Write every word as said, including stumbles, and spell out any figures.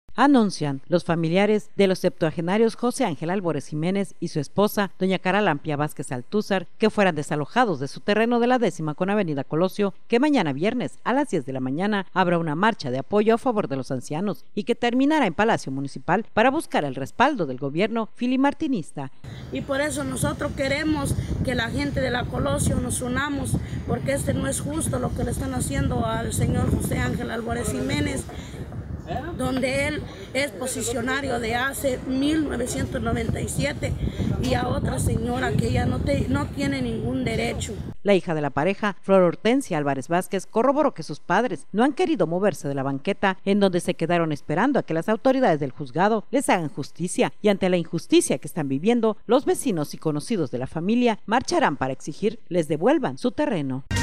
Anuncian los familiares de los septuagenarios José Ángel Álvarez Jiménez y su esposa, doña Caralampia Vázquez Altúzar, que fueran desalojados de su terreno de la décima con avenida Colosio, que mañana viernes a las diez de la mañana habrá una marcha de apoyo a favor de los ancianos y que terminará en Palacio Municipal para buscar el respaldo del gobierno filimartinista. Y por eso nosotros queremos que la gente de la Colosio nos unamos, porque este no es justo lo que le están haciendo al señor José Ángel Álvarez Jiménez, donde él es posicionario de hace mil novecientos noventa y siete, y a otra señora que ya no, te, no tiene ningún derecho. La hija de la pareja, Flor Hortensia Álvarez Vázquez, corroboró que sus padres no han querido moverse de la banqueta en donde se quedaron esperando a que las autoridades del juzgado les hagan justicia, y ante la injusticia que están viviendo, los vecinos y conocidos de la familia marcharán para exigir les devuelvan su terreno.